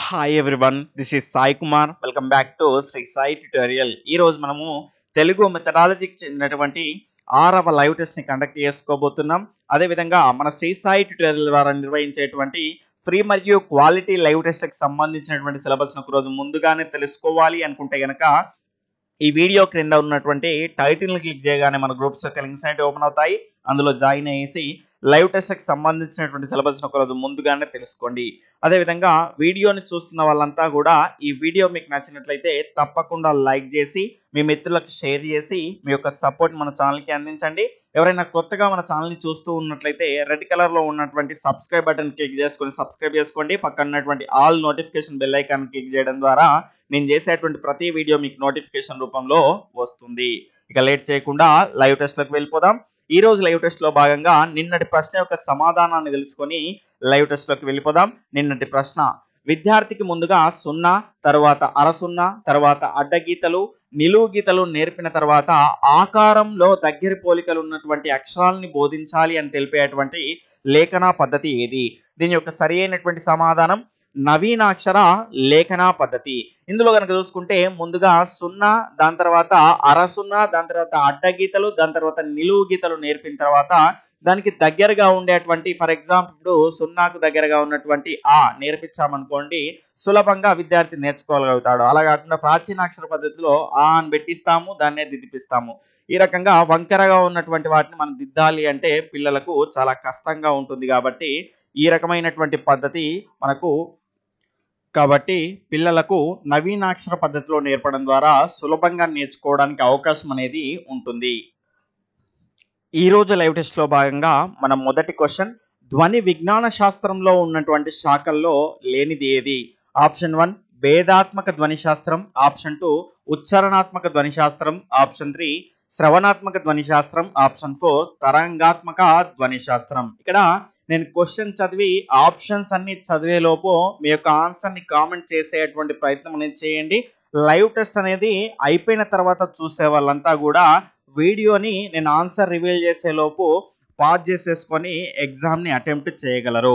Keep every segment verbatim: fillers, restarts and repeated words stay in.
Hi everyone, this is Sai Kumar. Welcome back to Sri Sai tutorial. ఈ రోజు మనము తెలుగు మెథడాలజీకి చెందినటువంటి ఆరవ లైవ్ టెస్ట్ ని కండక్ట్ చేసుకోబోతున్నాం. అదేవిధంగా మన శ్రీ సాయి ట్యుటోరియల్ ద్వారా నిర్వహించేటువంటి ఫ్రీ మరియు క్వాలిటీ లైవ్ టెస్ట్ కి సంబంధించినటువంటి సిలబస్ ను ఒక రోజు ముందుగానే తెలుసుకోవాలి అనుకుంటే గనక ఈ వీడియో క్రింద ఉన్నటువంటి టైటిల్ ని క్లిక్ చేయగానే మన గ్రూప్స్ యొక్క లింక్స్ అనేవి ఓపెన్ అవుతాయి. అందులో జాయిన్ అయ్యేసి లైవ్ టెస్ట్ కి సంబంధించినటువంటి సిలబస్ ను ఒక రోజు ముందుగానే తెలుసుకోండి. అదేవిధంగా వీడియోని చూస్తున్న వాళ్ళంతా కూడా ఈ వీడియో మీకు నచ్చినట్లయితే తప్పకుండా లైక్ చేసి మీ మిత్రులకు షేర్ చేసి మీ యొక్క సపోర్ట్ మన ఛానల్కి అందించండి. ఎవరైనా కొత్తగా మన ఛానల్ని చూస్తూ ఉన్నట్లయితే రెడ్ కలర్ లో ఉన్నటువంటి సబ్స్క్రైబ్ బటన్ క్లిక్ చేసుకొని సబ్స్క్రైబ్ చేసుకోండి. పక్కన ఉన్నటువంటి all notification bell icon click చేయడం ద్వారా నేను చేసేటువంటి ప్రతి వీడియో మీకు నోటిఫికేషన్ రూపంలో వస్తుంది. ఇక లేట్ చేయకుండా లైవ్ టెస్ట్ లోకి వెళ్ళిపోదాం. ఈ రోజు లైవ్ టెస్ట్ లో భాగంగా నిన్నటి ప్రశ్న యొక్క సమాధానాన్ని తెలుసుకొని లైవ్ టెస్ట్ లోకి వెళ్ళిపోదాం. నిన్నటి ప్రశ్న: విద్యార్థికి ముందుగా సున్నా, తర్వాత అర సున్నా, తర్వాత అడ్డగీతలు, నిలువు గీతలు నేర్పిన తర్వాత ఆకారంలో దగ్గర పోలికలు ఉన్నటువంటి అక్షరాలని బోధించాలి అని తెలిపేటువంటి లేఖన పద్ధతి ఏది? దీని యొక్క సరి అయినటువంటి సమాధానం నవీనాక్షర లేఖన పద్ధతి. ఇందులో కనుక చూసుకుంటే ముందుగా సున్నా, దాని తర్వాత అర సున్నా, దాని తర్వాత అడ్డగీతలు, దాని తర్వాత నిలువు గీతలు నేర్పిన తర్వాత దానికి దగ్గరగా ఉండేటువంటి, ఫర్ ఎగ్జాంపుల్ ఇప్పుడు సున్నాకు దగ్గరగా ఉన్నటువంటి ఆ నేర్పించామనుకోండి, సులభంగా విద్యార్థి నేర్చుకోగలుగుతాడు. అలా కాకుండా ప్రాచీనాక్షర పద్ధతిలో ఆ అని పెట్టిస్తాము, దాన్నే దిద్దిపిస్తాము. ఈ రకంగా వంకరగా ఉన్నటువంటి వాటిని మనం దిద్దాలి అంటే పిల్లలకు చాలా కష్టంగా ఉంటుంది. కాబట్టి ఈ రకమైనటువంటి పద్ధతి మనకు కాబట్టి పిల్లలకు నవీనాక్షర పద్ధతిలో నేర్పడం ద్వారా సులభంగా నేర్చుకోవడానికి అవకాశం అనేది ఉంటుంది. ఈ రోజు లైవ్ టెస్ట్ లో భాగంగా మన మొదటి క్వశ్చన్: ధ్వని విజ్ఞాన శాస్త్రంలో ఉన్నటువంటి శాఖల్లో లేనిది ఏది? ఆప్షన్ వన్ భేదాత్మక ధ్వని శాస్త్రం, ఆప్షన్ టూ ఉచ్చారణాత్మక ధ్వని శాస్త్రం, ఆప్షన్ త్రీ శ్రవణాత్మక ధ్వని శాస్త్రం, ఆప్షన్ ఫోర్ తరంగాత్మక ధ్వని శాస్త్రం. ఇక్కడ నేను క్వశ్చన్ చదివి ఆప్షన్స్ అన్ని చదివే లోపు మీ యొక్క ఆన్సర్ ని కామెంట్ చేసేటువంటి ప్రయత్నం అనేది చేయండి. లైవ్ టెస్ట్ అనేది అయిపోయిన తర్వాత చూసే వాళ్ళంతా కూడా వీడియోని నేను ఆన్సర్ రివీల్ చేసే లోపు పాజ్ చేసేసుకొని ఎగ్జామ్ ని అటెంప్ట్ చేయగలరు.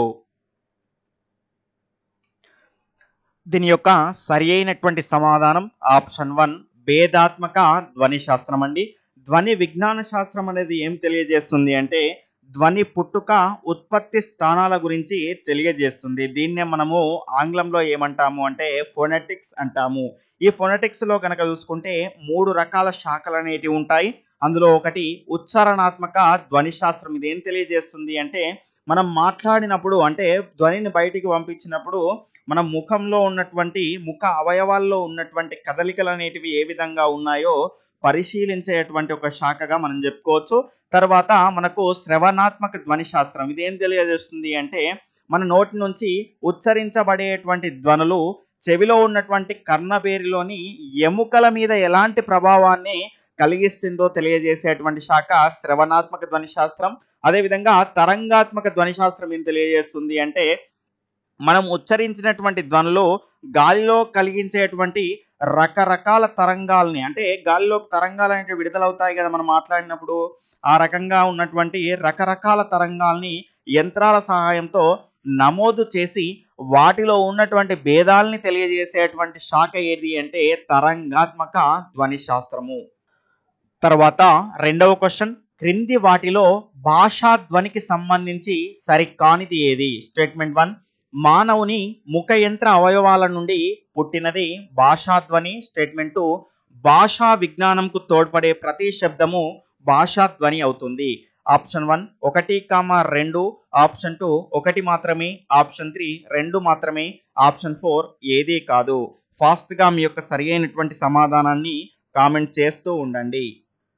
దీని యొక్క సరి అయినటువంటి సమాధానం ఆప్షన్ వన్ భేదాత్మక ధ్వని శాస్త్రం అండి. ధ్వని విజ్ఞాన శాస్త్రం అనేది ఏం తెలియజేస్తుంది అంటే ధ్వని పుట్టుక, ఉత్పత్తి స్థానాల గురించి తెలియజేస్తుంది. దీన్నే మనము ఆంగ్లంలో ఏమంటాము అంటే ఫోనెటిక్స్ అంటాము. ఈ ఫోనెటిక్స్ లో కనుక చూసుకుంటే మూడు రకాల శాఖలు అనేటివి ఉంటాయి. అందులో ఒకటి ఉచ్చారణాత్మక ధ్వని శాస్త్రం. ఇది ఏం తెలియజేస్తుంది అంటే మనం మాట్లాడినప్పుడు అంటే ధ్వనిని బయటికి పంపించినప్పుడు మన ముఖంలో ఉన్నటువంటి ముఖ అవయవాల్లో ఉన్నటువంటి కదలికలు అనేటివి ఏ విధంగా ఉన్నాయో పరిశీలించేటువంటి ఒక శాఖగా మనం చెప్పుకోవచ్చు. తర్వాత మనకు శ్రవణాత్మక ధ్వని శాస్త్రం. ఇది ఏం తెలియజేస్తుంది అంటే మన నోటి నుంచి ఉచ్చరించబడేటువంటి ధ్వనులు చెవిలో ఉన్నటువంటి కర్ణబేరిలోని ఎముకల మీద ఎలాంటి ప్రభావాన్ని కలిగిస్తుందో తెలియజేసేటువంటి శాఖ శ్రవణాత్మక ధ్వని శాస్త్రం. అదేవిధంగా తరంగాత్మక ధ్వని శాస్త్రం ఏం తెలియజేస్తుంది అంటే మనం ఉచ్చరించినటువంటి ధ్వనులు గాలిలో కలిగించేటువంటి రకరకాల తరంగాల్ని, అంటే గాలిలో తరంగాలు అనేవి విడుదలవుతాయి కదా మనం మాట్లాడినప్పుడు, ఆ రకంగా ఉన్నటువంటి రకరకాల తరంగాల్ని యంత్రాల సహాయంతో నమోదు చేసి వాటిలో ఉన్నటువంటి భేదాల్ని తెలియజేసేటువంటి శాఖ ఏది అంటే తరంగాత్మక ధ్వని శాస్త్రము. తర్వాత రెండవ క్వశ్చన్: క్రింది వాటిలో భాషా ధ్వనికి సంబంధించి సరికానిది ఏది? స్టేట్మెంట్ వన్ మానవుని ముఖ యంత్ర అవయవాల నుండి పుట్టినది భాషాధ్వని. స్టేట్మెంట్ టూ భాషా విజ్ఞానంకు తోడ్పడే ప్రతి శబ్దము భాషాధ్వని అవుతుంది. ఆప్షన్ వన్ ఒకటి కామా రెండు, ఆప్షన్ టూ ఒకటి మాత్రమే, ఆప్షన్ త్రీ రెండు మాత్రమే, ఆప్షన్ ఫోర్ ఏదీ కాదు. ఫాస్ట్ గా మీ యొక్క సరి అయినటువంటి సమాధానాన్ని కామెంట్ చేస్తూ ఉండండి.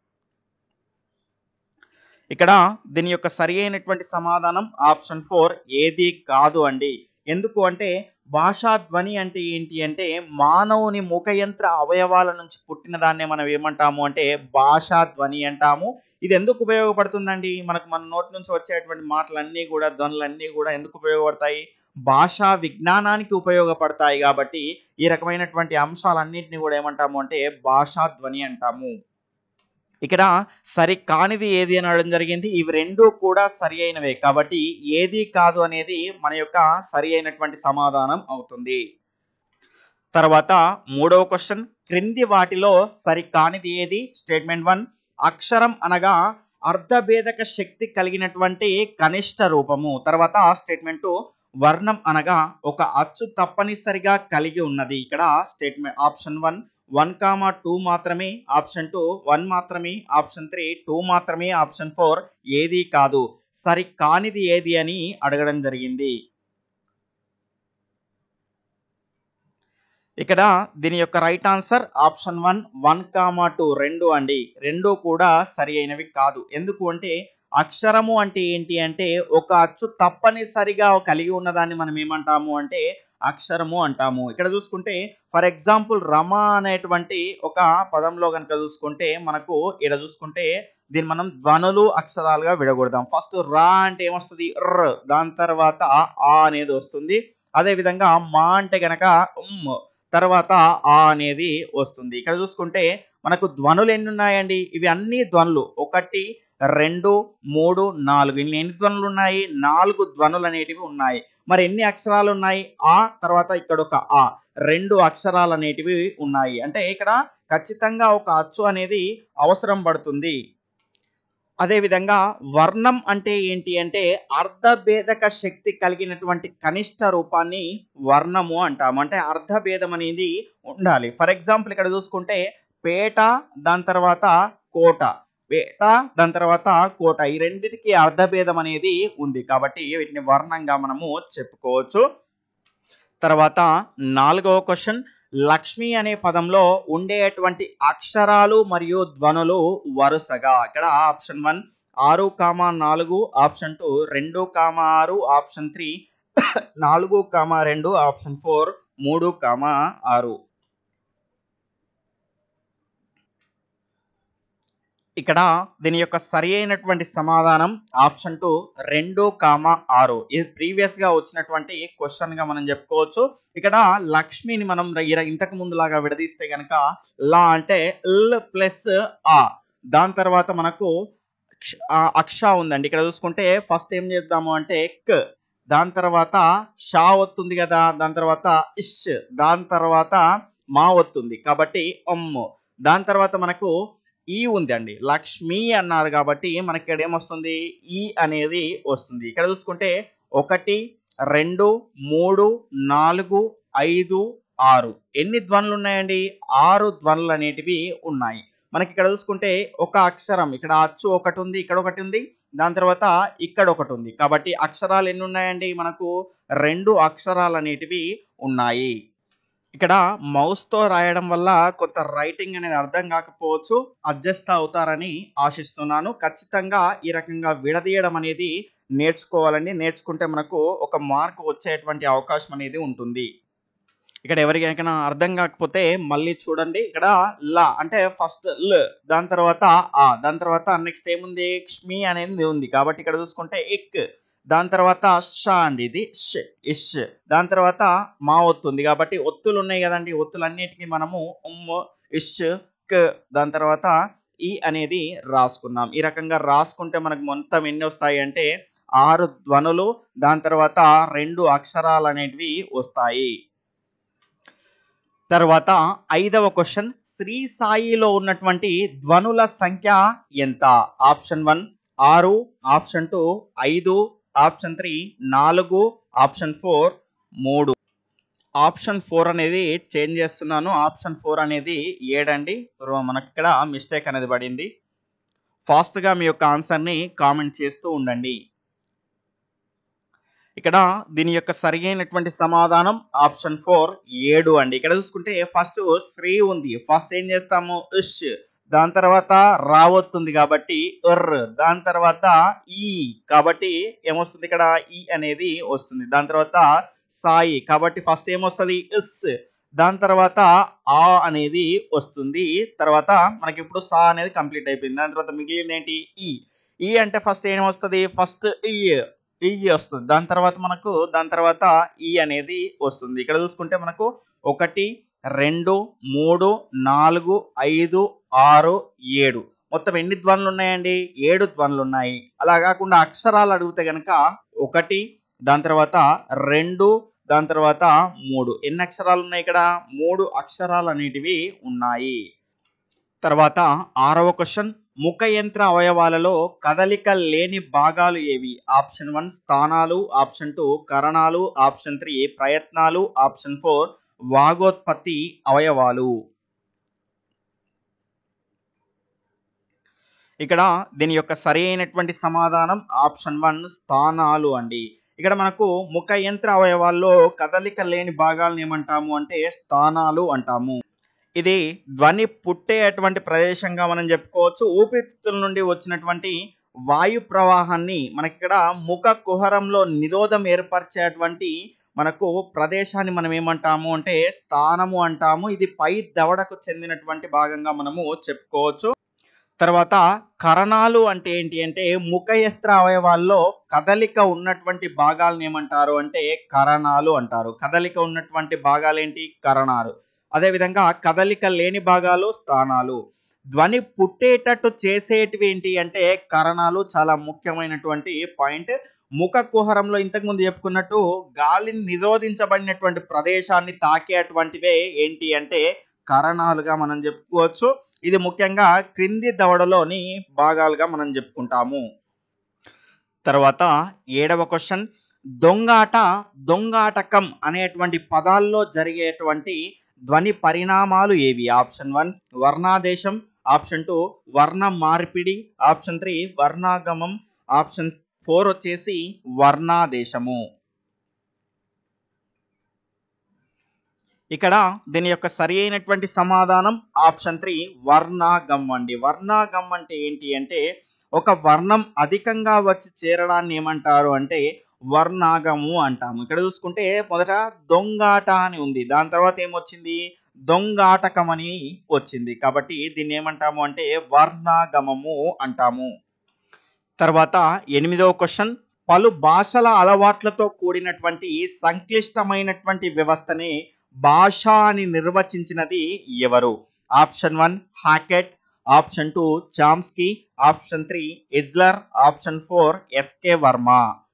ఇక్కడ దీని యొక్క సరి అయినటువంటి సమాధానం ఆప్షన్ ఫోర్ ఏది కాదు అండి. ఎందుకు అంటే భాషా ధ్వని అంటే ఏంటి అంటే మానవుని ముఖ యంత్ర అవయవాల నుంచి పుట్టిన దాన్నే మనం ఏమంటాము అంటే భాషా ధ్వని అంటాము. ఇది ఎందుకు ఉపయోగపడుతుందండి? మనకు మన నోటి నుంచి వచ్చేటువంటి మాటలన్నీ కూడా ధ్వనులన్నీ కూడా ఎందుకు ఉపయోగపడతాయి? భాషా విజ్ఞానానికి ఉపయోగపడతాయి. కాబట్టి ఈ రకమైనటువంటి అంశాలన్నింటినీ కూడా ఏమంటాము అంటే భాషా ధ్వని అంటాము. ఇక్కడ సరి కానిది ఏది అని అడగడం జరిగింది. ఇవి రెండు కూడా సరి అయినవే కాబట్టి ఏది కాదు అనేది మన యొక్క సరి అయినటువంటి సమాధానం అవుతుంది. తర్వాత మూడవ క్వశ్చన్, క్రింది వాటిలో సరికానిది ఏది? స్టేట్మెంట్ వన్, అక్షరం అనగా అర్ధభేదక శక్తి కలిగినటువంటి కనిష్ట రూపము. తర్వాత స్టేట్మెంట్ టూ, వర్ణం అనగా ఒక అచ్చు తప్పనిసరిగా కలిగి ఉన్నది. ఇక్కడ statement option one one comma two మాత్రమే, ఆప్షన్ టూ వన్ మాత్రమే, ఆప్షన్ త్రీ టూ మాత్రమే, ఆప్షన్ ఫోర్ ఏది కాదు. సరి కానిది ఏది అని అడగడం జరిగింది. ఇక్కడ దీని యొక్క right answer option one one comma two రెండు అండి. రెండు కూడా సరి అయినవి కాదు. ఎందుకు అంటే అక్షరము అంటే ఏంటి అంటే ఒక అచ్చు తప్పనిసరిగా కలిగి ఉన్నదాన్ని మనం ఏమంటాము అంటే అక్షరము అంటాము. ఇక్కడ చూసుకుంటే ఫర్ ఎగ్జాంపుల్ రమ అనేటువంటి ఒక పదంలో కనుక చూసుకుంటే మనకు ఇక్కడ చూసుకుంటే దీన్ని మనం ధ్వనులు అక్షరాలుగా విడగొడదాం. ఫస్ట్ రా అంటే ఏమొస్తుంది? ర్. దాని తర్వాత ఆ అనేది వస్తుంది. అదే విధంగా మా అంటే గనక ఉమ్, తర్వాత ఆ అనేది వస్తుంది. ఇక్కడ చూసుకుంటే మనకు ధ్వనులు ఎన్ని ఉన్నాయండి? ఇవి అన్ని ధ్వనులు. ఒకటి, రెండు, మూడు, నాలుగు. ఇన్ని ఎన్ని ధ్వనులు ఉన్నాయి? నాలుగు ధ్వనులు అనేటివి ఉన్నాయి. మరి ఎన్ని అక్షరాలు ఉన్నాయి? ఆ తర్వాత ఇక్కడ ఒక ఆ, రెండు అక్షరాలు అనేటివి ఉన్నాయి. అంటే ఇక్కడ ఖచ్చితంగా ఒక అచ్చు అనేది అవసరం పడుతుంది. అదే విధంగా వర్ణం అంటే ఏంటి అంటే అర్ధభేదక శక్తి కలిగినటువంటి కనిష్ట రూపాన్ని వర్ణము అంటాము. అంటే అర్ధభేదం అనేది ఉండాలి. ఫర్ ఎగ్జాంపుల్ ఇక్కడ చూసుకుంటే పేట, దాని తర్వాత కోట. పేట దాని తర్వాత కోట, ఈ రెండింటికి అర్ధభేదం అనేది ఉంది కాబట్టి వీటిని వర్ణంగా మనము చెప్పుకోవచ్చు. తర్వాత నాలుగవ క్వశ్చన్, లక్ష్మి అనే పదంలో ఉండేటువంటి అక్షరాలు మరియు ధ్వనులు వరుసగా. ఇక్కడ ఆప్షన్ వన్ ఆరు కామా నాలుగు, ఆప్షన్ టూ రెండు కామా ఆరు, ఆప్షన్ త్రీ నాలుగు కామా రెండు, ఆప్షన్ ఫోర్ మూడు కామా ఆరు. ఇక్కడ దీని యొక్క సరి అయినటువంటి సమాధానం ఆప్షన్ టూ రెండు కామా ఆరు. ఇది ప్రీవియస్ గా వచ్చినటువంటి క్వశ్చన్ గా మనం చెప్పుకోవచ్చు. ఇక్కడ లక్ష్మిని మనం ఇంతకు ముందు లాగా విడదీస్తే గనక లా అంటే ల్ ప్లస్ ఆ, దాని తర్వాత మనకు అక్ష ఉందండి. ఇక్కడ చూసుకుంటే ఫస్ట్ ఏం చేద్దాము అంటే క్, దాని తర్వాత షా వస్తుంది కదా, దాని తర్వాత ఇష్, దాని తర్వాత మా వస్తుంది కాబట్టి అమ్ము, దాని తర్వాత మనకు ఈ ఉంది అండి. లక్ష్మి అన్నారు కాబట్టి మనకి ఇక్కడ ఏమొస్తుంది? ఈ అనేది వస్తుంది. ఇక్కడ చూసుకుంటే ఒకటి, రెండు, మూడు, నాలుగు, ఐదు, ఆరు. ఎన్ని ధ్వనులు ఉన్నాయండి? ఆరు ధ్వనులు అనేటివి ఉన్నాయి. మనకి ఇక్కడ చూసుకుంటే ఒక అక్షరం, ఇక్కడ అచ్చు ఒకటి ఉంది, ఇక్కడ ఒకటి ఉంది, దాని తర్వాత ఇక్కడ ఒకటి ఉంది. కాబట్టి అక్షరాలు ఎన్ని ఉన్నాయండి? మనకు రెండు అక్షరాలు అనేటివి ఉన్నాయి. ఇక్కడ మౌస్ తో రాయడం వల్ల కొంత రైటింగ్ అనేది అర్థం కాకపోవచ్చు, అడ్జస్ట్ అవుతారని ఆశిస్తున్నాను. ఖచ్చితంగా ఈ రకంగా విడదీయడం అనేది నేర్చుకోవాలండి. నేర్చుకుంటే మనకు ఒక మార్క్ వచ్చేటువంటి అవకాశం అనేది ఉంటుంది. ఇక్కడ ఎవరికైనా అర్థం కాకపోతే మళ్ళీ చూడండి. ఇక్కడ లా అంటే ఫస్ట్ ల్, దాని తర్వాత ఆ, దాని తర్వాత నెక్స్ట్ ఏముంది? క్ష్మి అనేది ఉంది కాబట్టి ఇక్కడ చూసుకుంటే ఇక్, దాని తర్వాత షా అండి, ఇది ష్ ఇష్, దాని తర్వాత మా ఒత్తుంది కాబట్టి ఒత్తులు ఉన్నాయి కదండి. ఒత్తులన్నిటికీ మనము ఉమ్, ఇష్, క్, దాని తర్వాత ఈ అనేది రాసుకున్నాం. ఈ రకంగా రాసుకుంటే మనకు మొత్తం ఎన్ని వస్తాయి అంటే ఆరు ధ్వనులు, దాని తర్వాత రెండు అక్షరాలు అనేటివి వస్తాయి. తర్వాత ఐదవ క్వశ్చన్, శ్రీ సాయిలో ఉన్నటువంటి ధ్వనుల సంఖ్య ఎంత? ఆప్షన్ వన్ ఆరు, ఆప్షన్ టూ ఐదు, ఆప్షన్ త్రీ నాలుగు, ఆప్షన్ ఫోర్ మూడు. ఆప్షన్ ఫోర్ అనేది చేంజ్ చేస్తున్నాను. ఆప్షన్ ఫోర్ అనేది ఏడండి. మనకి ఇక్కడ మిస్టేక్ అనేది పడింది. ఫాస్ట్ గా మీ యొక్క ఆన్సర్ ని కామెంట్ చేస్తూ ఉండండి. ఇక్కడ దీని యొక్క సరైనటువంటి సమాధానం ఆప్షన్ ఫోర్ ఏడు అండి. ఇక్కడ చూసుకుంటే ఫస్ట్ శ్రీ ఉంది, ఫస్ట్ ఏం చేస్తాము? ఇష్, దాని తర్వాత రావొస్తుంది కాబట్టి ఉర్, దాని తర్వాత ఈ కాబట్టి ఏమొస్తుంది? ఇక్కడ ఈ అనేది వస్తుంది. దాని తర్వాత సాయి కాబట్టి ఫస్ట్ ఏమొస్తుంది? ఇస్, దాని తర్వాత ఆ అనేది వస్తుంది. తర్వాత మనకి ఇప్పుడు సా అనేది కంప్లీట్ అయిపోయింది. దాని తర్వాత మిగిలింది ఏంటి? ఈ. ఈ అంటే ఫస్ట్ ఏమొస్తుంది? ఫస్ట్ ఈ ఈ వస్తుంది. దాని తర్వాత మనకు దాని తర్వాత ఈ అనేది వస్తుంది. ఇక్కడ చూసుకుంటే మనకు ఒకటి, రెండు, మూడు, నాలుగు, ఐదు, ఆరు, ఏడు. మొత్తం ఎన్ని ధ్వనులు ఉన్నాయండి? ఏడు ధ్వనులు ఉన్నాయి. అలా కాకుండా అక్షరాలు అడిగితే గనక ఒకటి, దాని తర్వాత రెండు, దాని తర్వాత మూడు. ఎన్ని అక్షరాలు ఉన్నాయి ఇక్కడ? మూడు అక్షరాలు అనేటివి ఉన్నాయి. తర్వాత ఆరవ క్వశ్చన్, ముఖ యంత్ర అవయవాలలో కదలిక లేని భాగాలు ఏవి? ఆప్షన్ వన్ స్థానాలు, ఆప్షన్ టూ కరణాలు, ఆప్షన్ త్రీ ప్రయత్నాలు, ఆప్షన్ ఫోర్ వాగోత్పత్తి అవయవాలు. ఇక్కడ దీని యొక్క సరి అయినటువంటి సమాధానం ఆప్షన్ వన్ స్థానాలు అండి. ఇక్కడ మనకు ముఖ యంత్ర అవయవాల్లో కదలిక లేని భాగాలను ఏమంటాము అంటే స్థానాలు అంటాము. ఇది ధ్వని పుట్టేటువంటి ప్రదేశంగా మనం చెప్పుకోవచ్చు. ఊపిరితిత్తుల నుండి వచ్చినటువంటి వాయు ప్రవాహాన్ని మనకి ఇక్కడ ముఖ కుహరంలో నిరోధం ఏర్పరిచేటువంటి మనకు ప్రదేశాన్ని మనం ఏమంటాము అంటే స్థానము అంటాము. ఇది పై దవడకు చెందినటువంటి భాగంగా మనము చెప్పుకోవచ్చు. తర్వాత కరణాలు అంటే ఏంటి అంటే ముఖ యంత్ర అవయవాల్లో కదలిక ఉన్నటువంటి భాగాలను ఏమంటారు అంటే కరణాలు అంటారు. కదలిక ఉన్నటువంటి భాగాలు ఏంటి? కరణాలు. అదేవిధంగా కదలిక లేని భాగాలు స్థానాలు. ధ్వని పుట్టేటట్టు చేసేటివి ఏంటి అంటే కరణాలు. చాలా ముఖ్యమైనటువంటి పాయింట్. ముఖ కుహరంలో ఇంతకుముందు చెప్పుకున్నట్టు గాలిని నిరోధించబడినటువంటి ప్రదేశాన్ని తాకేటువంటివే ఏంటి అంటే కరణాలుగా మనం చెప్పుకోవచ్చు. ఇది ముఖ్యంగా క్రింది దవడలోని భాగాలుగా మనం చెప్పుకుంటాము. తర్వాత ఏడవ క్వశ్చన్, దొంగాట, దొంగాటకం అనేటువంటి పదాల్లో జరిగేటువంటి ధ్వని పరిణామాలు ఏవి? ఆప్షన్ వన్ వర్ణాదేశం, ఆప్షన్ టూ వర్ణ మార్పిడి, ఆప్షన్ త్రీ వర్ణాగమం, ఆప్షన్ ఫోర్ వచ్చేసి వర్ణాదేశము. ఇక్కడ దీని యొక్క సరి అయినటువంటి సమాధానం ఆప్షన్ త్రీ వర్ణాగమం అండి. వర్ణాగమం అంటే ఏంటి అంటే ఒక వర్ణం అధికంగా వచ్చి చేరడాన్ని ఏమంటారు అంటే వర్ణాగము అంటాము. ఇక్కడ చూసుకుంటే మొదట దొంగాట అని ఉంది, దాని తర్వాత ఏమొచ్చింది? దొంగాటకం అని వచ్చింది. కాబట్టి దీన్ని ఏమంటాము అంటే వర్ణాగమము అంటాము. తర్వాత ఎనిమిదవ క్వశ్చన్, పలు భాషల అలవాట్లతో కూడినటువంటి సంక్లిష్టమైనటువంటి వ్యవస్థని భాష అని నిర్వచించినది ఎవరు? Option one Hockett, option two Chomsky, option three ఎజ్లర్, ఆప్షన్ ఫోర్ ఎస్కే వర్మ.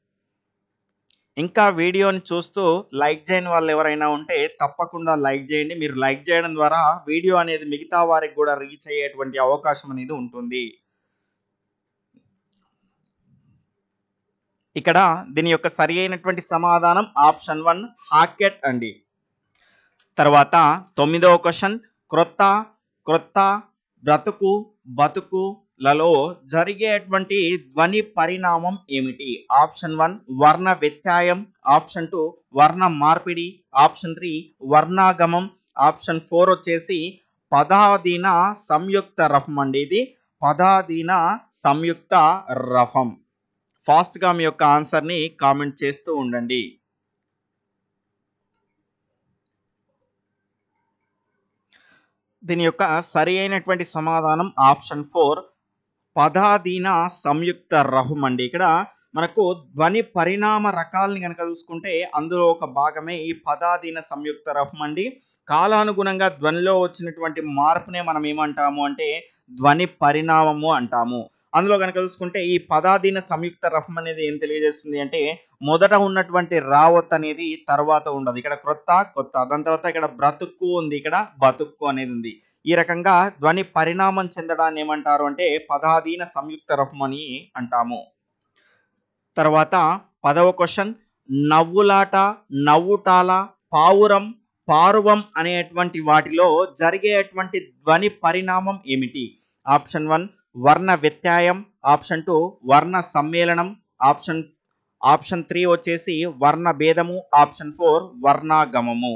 ఇంకా వీడియోని చూస్తూ లైక్ చేయని వాళ్ళు ఎవరైనా ఉంటే తప్పకుండా లైక్ చేయండి. మీరు లైక్ చేయడం ద్వారా వీడియో అనేది మిగతా వారికి కూడా రీచ్ అయ్యేటువంటి అవకాశం అనేది ఉంటుంది. ఇక్కడ దీని యొక్క సరి అయినటువంటి సమాధానం ఆప్షన్ వన్ హాకెట్ అండి. తర్వాత తొమ్మిదవ క్వశ్చన్, క్రొత్త, క్రొత్త, బ్రతుకు, బతుకు లలో జరిగేటువంటి ధ్వని పరిణామం ఏమిటి? ఆప్షన్ వన్ వర్ణ వ్యత్యాయం, ఆప్షన్ టూ వర్ణ మార్పిడి, ఆప్షన్ త్రీ వర్ణాగమం, ఆప్షన్ ఫోర్ వచ్చేసి పదాధీన సంయుక్త రఫం అండి. ఇది పదాధీన సంయుక్త రఫం. ఫాస్ట్ గా మీ యొక్క ఆన్సర్ ని కామెంట్ చేస్తూ ఉండండి. దీని యొక్క సరి అయినటువంటి సమాధానం ఆప్షన్ ఫోర్ పదాధీన సంయుక్త రహం అండి. ఇక్కడ మనకు ధ్వని పరిణామ రకాలని కనుక చూసుకుంటే అందులో ఒక భాగమే ఈ పదాధీన సంయుక్త రహం అండి. కాలానుగుణంగా ధ్వనిలో వచ్చినటువంటి మార్పునే మనం ఏమంటాము అంటే ధ్వని పరిణామము అంటాము. అందులో కనుక చూసుకుంటే ఈ పదాధీన సంయుక్త రహం అనేది ఏం తెలియజేస్తుంది అంటే మొదట ఉన్నటువంటి రావత్ అనేది తర్వాత ఉండదు. ఇక్కడ క్రొత్త, కొత్త, దాని తర్వాత ఇక్కడ బ్రతుక్కు ఉంది, ఇక్కడ బతుక్కు అనేది ఉంది. ఈ రకంగా ధ్వని పరిణామం చెందడాన్ని ఏమంటారు అంటే పదాధీన సంయుక్త రహం అని అంటాము. తర్వాత పదవ క్వశ్చన్, నవ్వులాట, నవ్వుటాల, పావురం, పారువం అనేటువంటి వాటిలో జరిగేటువంటి ధ్వని పరిణామం ఏమిటి? ఆప్షన్ వన్ వర్ణ వ్యత్యాయం, ఆప్షన్ టూ వర్ణ సమ్మేళనం, ఆప్షన్ ఆప్షన్ త్రీ వచ్చేసి వర్ణ భేదము, ఆప్షన్ ఫోర్ వర్ణాగమము.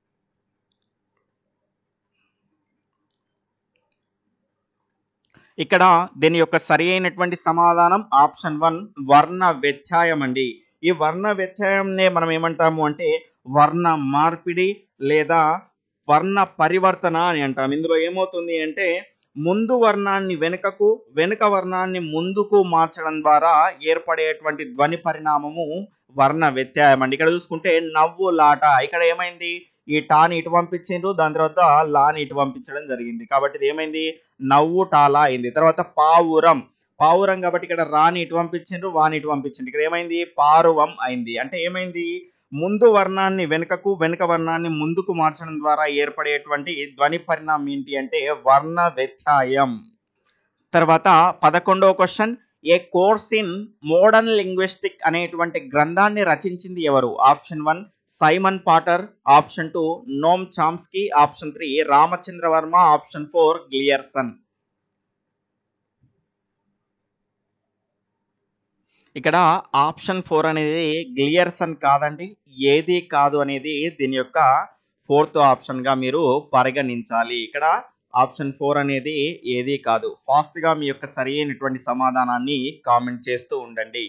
ఇక్కడ దీని యొక్క సరి అయినటువంటి సమాధానం ఆప్షన్ వన్ వర్ణ వ్యత్యాయం అండి. ఈ వర్ణ వ్యత్యాయంనే మనం ఏమంటాము అంటే వర్ణ మార్పిడి లేదా వర్ణ పరివర్తన అని అంటాం. ఇందులో ఏమవుతుంది అంటే ముందు వర్ణాన్ని వెనుకకు, వెనుక వర్ణాన్ని ముందుకు మార్చడం ద్వారా ఏర్పడేటువంటి ధ్వని పరిణామము వర్ణ వ్యత్యాయం అండి. ఇక్కడ చూసుకుంటే నవ్వు లాట, ఇక్కడ ఏమైంది ఈ టాని ఇటు పంపించిండ్రు, దాని తర్వాత లాని ఇటు పంపించడం జరిగింది కాబట్టి ఇది ఏమైంది నవ్వు టాలా అయింది. తర్వాత పావురం, పావురం కాబట్టి ఇక్కడ రాని ఇటు పంపించిండ్రు, వాని ఇటు పంపించిండ్రు, ఇక్కడ ఏమైంది పారువం అయింది. అంటే ఏమైంది ముందు వర్ణాన్ని వెనుకకు, వెనుక వర్ణాన్ని ముందుకు మార్చడం ద్వారా ఏర్పడేటువంటి ధ్వని పరిణామం ఏంటి అంటే వర్ణ వ్యత్యయం. తర్వాత పదకొండవ question, a course in modern linguistic అనేటువంటి గ్రంథాన్ని రచించింది ఎవరు? Option one Simon Potter, option two Noam Chomsky, option three Ramachandra Varma, option four Grierson. ఇక్కడ ఆప్షన్ ఫోర్ అనేది గ్లియర్సన్ కాదండి, ఏది కాదు అనేది దీని యొక్క ఫోర్త్ ఆప్షన్ గా మీరు పరిగణించాలి. ఇక్కడ ఆప్షన్ ఫోర్ అనేది ఏది కాదు. ఫాస్ట్ గా మీ యొక్క సరి అయినటువంటి సమాధానాన్ని కామెంట్ చేస్తూ ఉండండి.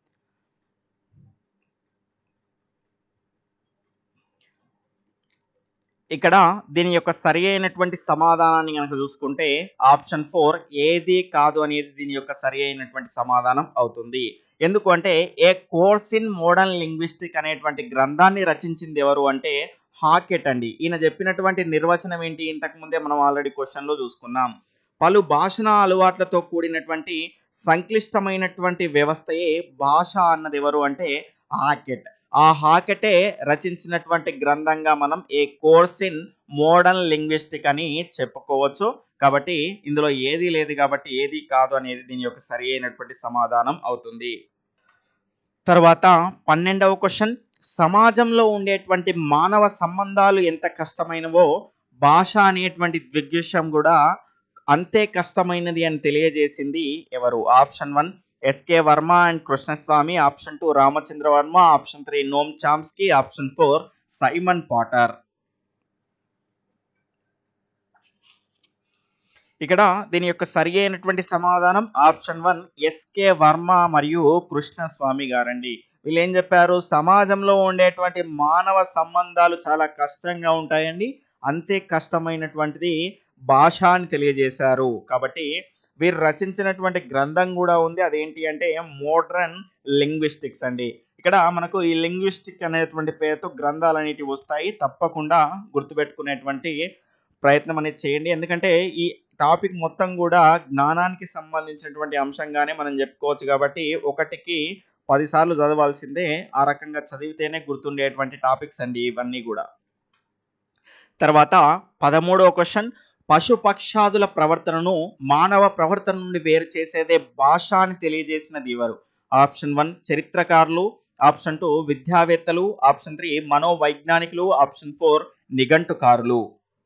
ఇక్కడ దీని యొక్క సరి అయినటువంటి సమాధానాన్ని కనుక చూసుకుంటే ఆప్షన్ ఫోర్ ఏది కాదు అనేది దీని యొక్క సరి అయినటువంటి సమాధానం అవుతుంది. ఎందుకు అంటే a course in modern linguistic అనేటువంటి గ్రంథాన్ని రచించింది ఎవరు అంటే హాకెట్ అండి. ఈయన చెప్పినటువంటి నిర్వచనం ఏంటి? ఇంతకు ముందే మనం ఆల్రెడీ క్వశ్చన్ లో చూసుకున్నాం. పలు భాషణ అలవాట్లతో కూడినటువంటి సంక్లిష్టమైనటువంటి వ్యవస్థయే భాష అన్నది ఎవరు అంటే హాకెట్. ఆ హాకెటే రచించినటువంటి గ్రంథంగా మనం a course in modern linguistic అని చెప్పుకోవచ్చు. కాబట్టి ఇందులో ఏది లేదు కాబట్టి ఏది కాదు అనేది దీని యొక్క సరి అయినటువంటి సమాధానం అవుతుంది. తర్వాత పన్నెండవ క్వశ్చన్, సమాజంలో ఉండేటువంటి మానవ సంబంధాలు ఎంత కష్టమైనవో భాష అనేటువంటి దృగ్విషయం కూడా అంతే కష్టమైనది అని తెలియజేసింది ఎవరు? Option one SK Varma and Krishnaswamy, option two Ramachandra Varma, option three Noam Chomsky, option four Simon Potter. ఇక్కడ దీని యొక్క సరి అయినటువంటి సమాధానం ఆప్షన్ వన్ ఎస్కే వర్మ మరియు కృష్ణస్వామి గారండి. వీళ్ళు ఏం చెప్పారు? సమాజంలో ఉండేటువంటి మానవ సంబంధాలు చాలా కష్టంగా ఉంటాయండి, అంతే కష్టమైనటువంటిది భాష అని తెలియజేశారు. కాబట్టి వీరు రచించినటువంటి గ్రంథం కూడా ఉంది, అదేంటి అంటే మోడర్న్ లింగ్విస్టిక్స్ అండి. ఇక్కడ మనకు ఈ లింగ్విస్టిక్ అనేటువంటి పేరుతో గ్రంథాలు అనేటివి వస్తాయి, తప్పకుండా గుర్తుపెట్టుకునేటువంటి ప్రయత్నం అనేది చేయండి. ఎందుకంటే ఈ టాపిక్ మొత్తం కూడా జ్ఞానానికి సంబంధించినటువంటి అంశంగానే మనం చెప్పుకోవచ్చు. కాబట్టి ఒకటికి పదిసార్లు చదవాల్సిందే, ఆ రకంగా చదివితేనే గుర్తుండేటువంటి టాపిక్స్ అండి ఇవన్నీ కూడా. తర్వాత పదమూడవ క్వశ్చన్, పశు పక్షాదుల ప్రవర్తనను మానవ ప్రవర్తన నుండి వేరు చేసేదే భాష అని తెలియజేసినది ఎవరు? ఆప్షన్ వన్ చరిత్రకారులు, ఆప్షన్ టూ విద్యావేత్తలు, ఆప్షన్ త్రీ మనోవైజ్ఞానికులు, ఆప్షన్ ఫోర్ నిఘంటుకారులు.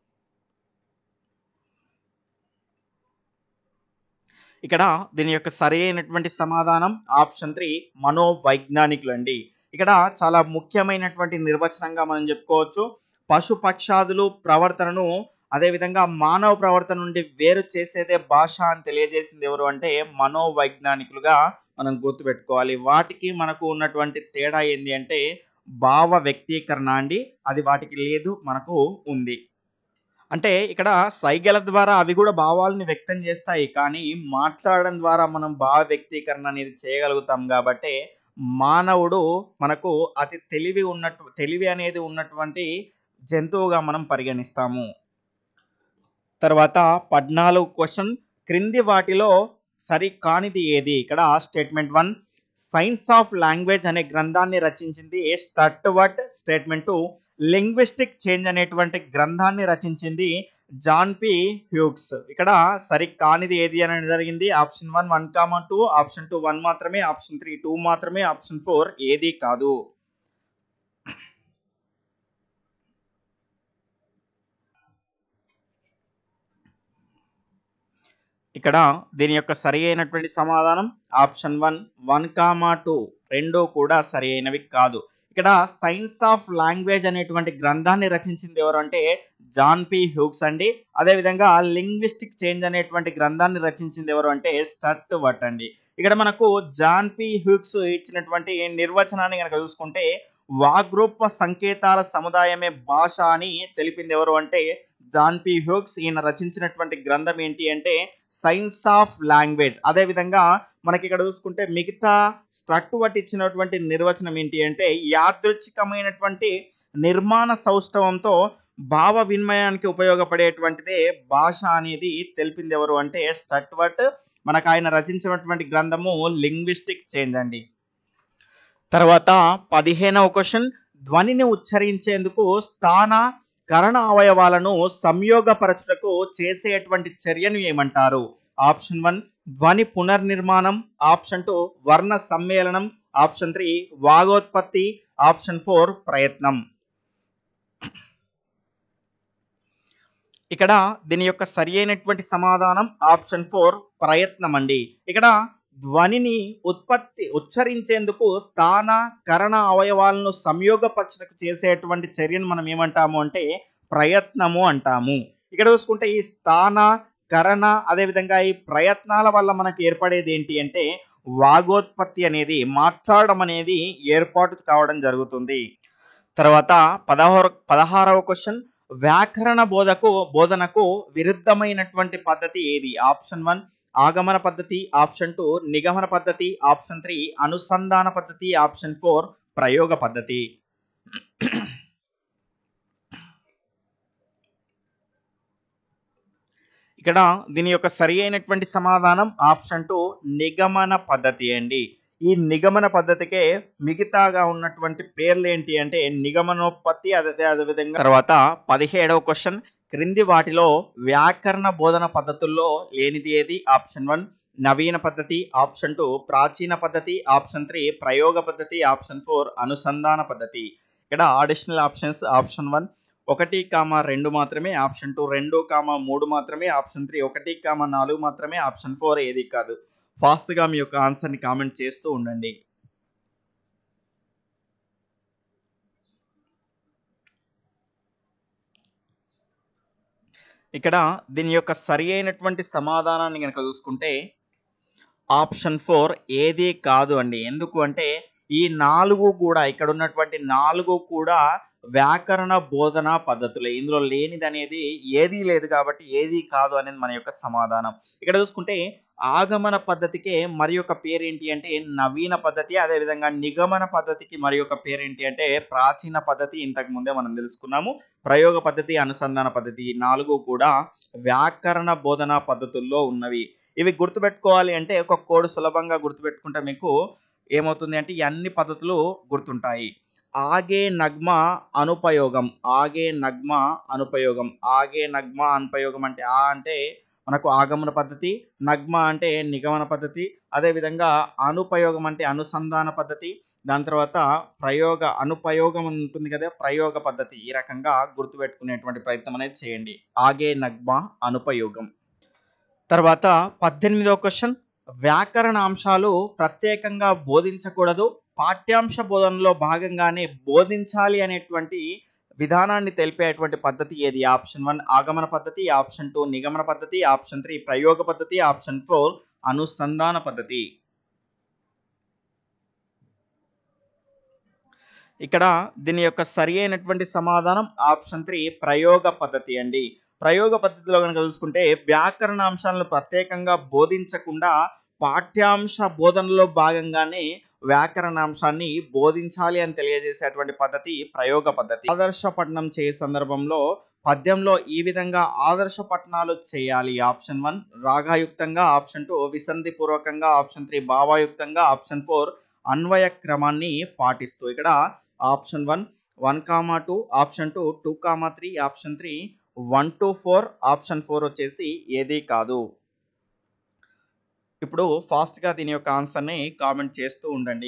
ఇక్కడ దీని యొక్క సరి అయినటువంటి సమాధానం ఆప్షన్ త్రీ మనోవైజ్ఞానికులు అండి. ఇక్కడ చాలా ముఖ్యమైనటువంటి నిర్వచనంగా మనం చెప్పుకోవచ్చు. పశు పక్షాదులు ప్రవర్తనను అదేవిధంగా మానవ ప్రవర్తన నుండి వేరు చేసేదే భాష అని తెలియజేసింది ఎవరు అంటే మనోవైజ్ఞానికులుగా మనం గుర్తుపెట్టుకోవాలి. వాటికి మనకు ఉన్నటువంటి తేడా ఏంటి అంటే భావ వ్యక్తీకరణ అండి, అది వాటికి లేదు, మనకు ఉంది. అంటే ఇక్కడ సైగల ద్వారా అవి కూడా భావాలను వ్యక్తం చేస్తాయి, కానీ మాట్లాడడం ద్వారా మనం భావ వ్యక్తీకరణ అనేది చేయగలుగుతాం. కాబట్టి మానవుడు మనకు అతి తెలివి ఉన్నట్టు తెలివి అనేది ఉన్నటువంటి జంతువుగా మనం పరిగణిస్తాము. తర్వాత పద్నాలుగు క్వశ్చన్, క్రింది వాటిలో సరి కానిది ఏది? ఇక్కడ statement one science of language అనే గ్రంథాన్ని రచించింది Sturtevant. Statement two linguistic change అనేటువంటి గ్రంథాన్ని రచించింది జాన్ పి హ్యూగ్స్. ఇక్కడ సరి కానిది ఏది అని జరిగింది. Option one one comma two, option two one మాత్రమే, ఆప్షన్ త్రీ టూ మాత్రమే, ఆప్షన్ ఫోర్ ఏది కాదు. ఇక్కడ దీని యొక్క సరి అయినటువంటి సమాధానం option one one comma two రెండు కూడా సరి అయినవి కాదు. ఇక్కడ సైన్స్ ఆఫ్ లాంగ్వేజ్ అనేటువంటి గ్రంథాన్ని రచించింది ఎవరు అంటే జాన్ పి హ్యూగ్స్ అండి. అదేవిధంగా లింగ్విస్టిక్ చేంజ్ అనేటువంటి గ్రంథాన్ని రచించింది ఎవరు అంటే స్టర్ట్వర్ట్ అండి. ఇక్కడ మనకు జాన్ పి హ్యూగ్స్ ఇచ్చినటువంటి నిర్వచనాన్ని కనుక చూసుకుంటే వాగ్రూప సంకేతాల సముదాయమే భాష అని తెలిపింది ఎవరు అంటే జాన్ పి హ్యూగ్స్. ఈయన రచించినటువంటి గ్రంథం ఏంటి అంటే సైన్స్ ఆఫ్ లాంగ్వేజ్. అదేవిధంగా మనకి ఇక్కడ చూసుకుంటే మిగతా స్ట్రక్ట్వర్ట్ ఇచ్చినటువంటి నిర్వచనం ఏంటి అంటే యాదృచ్ఛికమైనటువంటి నిర్మాణ సౌష్ఠవంతో భావ వినిమయానికి ఉపయోగపడేటువంటిదే భాష అనేది తెలిపింది ఎవరు అంటే స్ట్రక్ట్వర్ట్. మనకు ఆయన రచించినటువంటి గ్రంథము లింగ్విస్టిక్ చేంజ్ అండి. తర్వాత పదిహేనవ క్వశ్చన్, ధ్వనిని ఉచ్చరించేందుకు స్థాన కరణ అవయవాలను సంయోగపరచుటకు చేసేటువంటి చర్యను ఏమంటారు? ఆప్షన్ వన్ ధ్వని పునర్నిర్మాణం, ఆప్షన్ టూ వర్ణ సమ్మేళనం, ఆప్షన్ త్రీ వాగోత్పత్తి, ఆప్షన్ ఫోర్ ప్రయత్నం. ఇక్కడ దీని యొక్క సరి అయినటువంటి సమాధానం ఆప్షన్ ఫోర్ ప్రయత్నం అండి. ఇక్కడ ధ్వనిని ఉత్పత్తి ఉచ్చరించేందుకు స్థాన కరణ అవయవాలను సంయోగపరచడానికి చేసేటువంటి చర్యను మనం ఏమంటాము అంటే ప్రయత్నము అంటాము. ఇక్కడ చూసుకుంటే ఈ స్థాన కరణ అదేవిధంగా ఈ ప్రయత్నాల వల్ల మనకు ఏర్పడేది ఏంటి అంటే వాగోత్పత్తి అనేది, మాట్లాడడం అనేది ఏర్పాటు కావడం జరుగుతుంది. తర్వాత పదహారు పదహారవ క్వశ్చన్, వ్యాకరణ బోధకు బోధనకు విరుద్ధమైనటువంటి పద్ధతి ఏది? ఆప్షన్ వన్ ఆగమన పద్ధతి, ఆప్షన్ టూ నిగమన పద్ధతి, ఆప్షన్ త్రీ అనుసంధాన పద్ధతి, ఆప్షన్ ఫోర్ ప్రయోగ పద్ధతి. ఇక్కడ దీని యొక్క సరి అయినటువంటి సమాధానం ఆప్షన్ టూ నిగమన పద్ధతి అండి. ఈ నిగమన పద్ధతికే మిగతాగా ఉన్నటువంటి పేర్లు ఏంటి అంటే నిగమనోత్పత్తి, అదే అదేవిధంగా. తర్వాత పదిహేడవ క్వశ్చన్, క్రింది వాటిలో వ్యాకరణ బోధన పద్ధతుల్లో లేనిది ఏది? ఆప్షన్ వన్ నవీన పద్ధతి, ఆప్షన్ టూ ప్రాచీన పద్ధతి, ఆప్షన్ త్రీ ప్రయోగ పద్ధతి, ఆప్షన్ ఫోర్ అనుసంధాన పద్ధతి. ఇక్కడ అడిషనల్ ఆప్షన్స్ ఆప్షన్ వన్ ఒకటి కామ రెండు మాత్రమే, ఆప్షన్ టూ రెండు కామ మూడు మాత్రమే, ఆప్షన్ త్రీ ఒకటి కామ నాలుగు మాత్రమే, ఆప్షన్ ఫోర్ ఏది కాదు. ఫాస్ట్ గా మీ యొక్క ఆన్సర్ ని కామెంట్ చేస్తూ ఉండండి. ఇక్కడ దీని యొక్క సరి అయినటువంటి సమాధానాన్ని కనుక చూసుకుంటే ఆప్షన్ ఫోర్ ఏది కాదు అండి. ఎందుకు అంటే ఈ నాలుగు కూడా ఇక్కడ ఉన్నటువంటి నాలుగు కూడా వ్యాకరణ బోధన పద్ధతులే. ఇందులో లేనిది అనేది ఏదీ లేదు కాబట్టి ఏది కాదు అనేది మన యొక్క సమాధానం. ఇక్కడ చూసుకుంటే ఆగమన పద్ధతికి మరి యొక్క పేరు ఏంటి అంటే నవీన పద్ధతి, అదేవిధంగా నిగమన పద్ధతికి మరి యొక్క పేరు ఏంటి అంటే ప్రాచీన పద్ధతి. ఇంతకు ముందే మనం తెలుసుకున్నాము. ప్రయోగ పద్ధతి, అనుసంధాన పద్ధతి నాలుగు కూడా వ్యాకరణ బోధన పద్ధతుల్లో ఉన్నవి. ఇవి గుర్తుపెట్టుకోవాలి అంటే ఒక కోడ్ సులభంగా గుర్తుపెట్టుకుంటే మీకు ఏమవుతుంది అంటే ఈ అన్ని పద్ధతులు గుర్తుంటాయి. ఆగే నగ్మ అనుపయోగం, ఆగే నగ్మ అనుపయోగం, ఆగే నగ్మ అనుపయోగం అంటే ఆ అంటే మనకు ఆగమన పద్ధతి, నగ్మ అంటే నిగమన పద్ధతి, అదేవిధంగా అనుపయోగం అంటే అనుసంధాన పద్ధతి, దాని తర్వాత ప్రయోగ అనుపయోగం ఉంటుంది కదా ప్రయోగ పద్ధతి. ఈ రకంగా గుర్తుపెట్టుకునేటువంటి ప్రయత్నం అనేది చేయండి. ఆగే నగ్మ అనుపయోగం. తర్వాత పద్దెనిమిదవ క్వశ్చన్, వ్యాకరణ అంశాలు ప్రత్యేకంగా బోధించకూడదు, పాఠ్యాంశ బోధనలో భాగంగానే బోధించాలి అనేటువంటి విధానాన్ని తెలిపేటువంటి పద్ధతి ఏది? ఆప్షన్ వన్ ఆగమన పద్ధతి, ఆప్షన్ టూ నిగమన పద్ధతి, ఆప్షన్ త్రీ ప్రయోగ పద్ధతి, ఆప్షన్ ఫోర్ అనుసంధాన పద్ధతి. ఇక్కడ దీని యొక్క సరి అయినటువంటి సమాధానం ఆప్షన్ త్రీ ప్రయోగ పద్ధతి అండి. ప్రయోగ పద్ధతిలో కనుక చూసుకుంటే వ్యాకరణ అంశాలను ప్రత్యేకంగా బోధించకుండా పాఠ్యాంశ బోధనలో భాగంగానే వ్యాకరణాంశాన్ని బోధించాలి అని తెలియజేసేటువంటి పద్ధతి ప్రయోగ పద్ధతి. ఆదర్శ పఠనం చేసే సందర్భంలో పద్యంలో ఈ విధంగా ఆదర్శ పఠనాలు చేయాలి. ఆప్షన్ వన్ రాగాయుక్తంగా, ఆప్షన్ టూ విసంధి పూర్వకంగా, ఆప్షన్ త్రీ భావాయుక్తంగా, ఆప్షన్ ఫోర్ అన్వయ క్రమాన్ని పాటిస్తూ. ఇక్కడ option one one comma two, option two two comma three, option three one to four, option four వచ్చేసి ఏది కాదు. ఇప్పుడు ఫాస్ట్ గా దీని యొక్క ఆన్సర్ ని కామెంట్ చేస్తూ ఉండండి.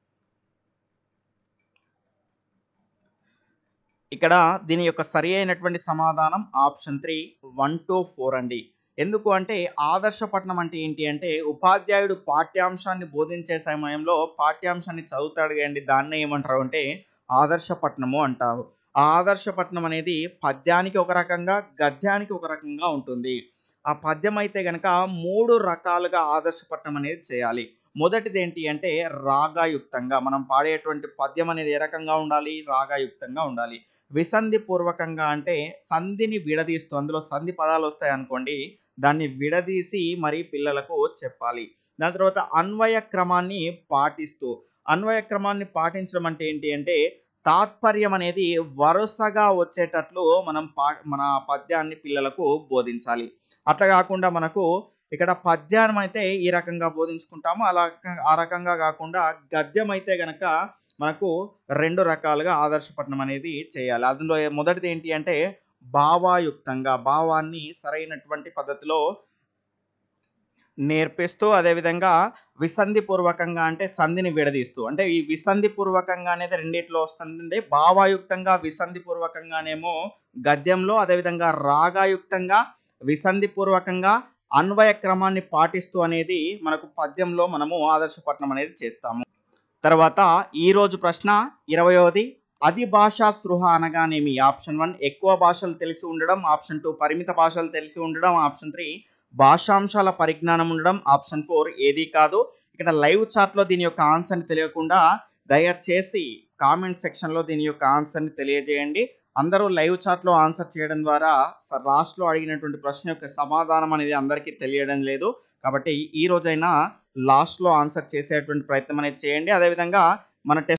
ఇక్కడ దీని యొక్క సరి అయినటువంటి సమాధానం option three one to four అండి. ఎందుకు అంటే ఆదర్శ పఠనం అంటే ఏంటి అంటే ఉపాధ్యాయుడు పాఠ్యాంశాన్ని బోధించే సమయంలో పాఠ్యాంశాన్ని చదువుతాడు కండి, దాన్నే ఏమంటారు అంటే ఆదర్శ పఠనము అంటారు. ఆ ఆదర్శ పఠనం అనేది పద్యానికి ఒక రకంగా, గద్యానికి ఒక రకంగా ఉంటుంది. ఆ పద్యం అయితే గనక మూడు రకాలుగా ఆదర్శ పఠనం అనేది చేయాలి. మొదటిది ఏంటి అంటే రాగాయుక్తంగా, మనం పాడేటువంటి పద్యం అనేది ఏ రకంగా ఉండాలి? రాగాయుక్తంగా ఉండాలి. విసంధి పూర్వకంగా అంటే సంధిని విడదీస్తూ, అందులో సంధి పదాలు వస్తాయి అనుకోండి, దాన్ని విడదీసి మరి పిల్లలకు చెప్పాలి. దాని తర్వాత అన్వయ క్రమాన్ని పాటిస్తూ, అన్వయ క్రమాన్ని పాటించడం అంటే ఏంటి అంటే తాత్పర్యం అనేది వరుసగా వచ్చేటట్లు మనం పా మన పద్యాన్ని పిల్లలకు బోధించాలి. అట్లా కాకుండా మనకు ఇక్కడ పద్యం అయితే ఈ రకంగా బోధించుకుంటాము, అలా ఆ రకంగా కాకుండా గద్యం అయితే గనక మనకు రెండు రకాలుగా ఆదర్శపట్నం అనేది చేయాలి. అందులో మొదటిది ఏంటి అంటే భావాయుక్తంగా, భావాన్ని సరైనటువంటి పద్ధతిలో నేర్పిస్తూ, అదేవిధంగా విసంధి పూర్వకంగా అంటే సంధిని విడదీస్తూ, అంటే ఈ విసంధి పూర్వకంగా అనేది రెండిట్లో వస్తుందండి. భావాయుక్తంగా విసంధి పూర్వకంగానేమో గద్యంలో, అదేవిధంగా రాగాయుక్తంగా విసంధి పూర్వకంగా అన్వయ క్రమాన్ని పాటిస్తూ అనేది మనకు పద్యంలో మనము ఆదర్శపట్నం అనేది చేస్తాము. తర్వాత ఈ రోజు ప్రశ్న ఇరవయోది, అధి భాషా స్పృహ అనగానేమి? ఆప్షన్ వన్ ఎక్కువ భాషలు తెలిసి ఉండడం, ఆప్షన్ టూ పరిమిత భాషలు తెలిసి ఉండడం, ఆప్షన్ త్రీ భాషాంశాల పరిజ్ఞానం ఉండడం, ఆప్షన్ ఫోర్ ఏది కాదు. ఇక్కడ లైవ్ చాట్లో దీని యొక్క ఆన్సర్ని తెలియకుండా దయచేసి కామెంట్ సెక్షన్లో దీని యొక్క ఆన్సర్ని తెలియజేయండి. అందరూ లైవ్ చాట్లో ఆన్సర్ చేయడం ద్వారా లాస్ట్లో అడిగినటువంటి ప్రశ్న యొక్క సమాధానం అనేది అందరికీ తెలియడం లేదు. కాబట్టి ఈ రోజైనా లాస్ట్లో ఆన్సర్ చేసేటువంటి ప్రయత్నం అనేది చేయండి. అదేవిధంగా మన టెస్ట్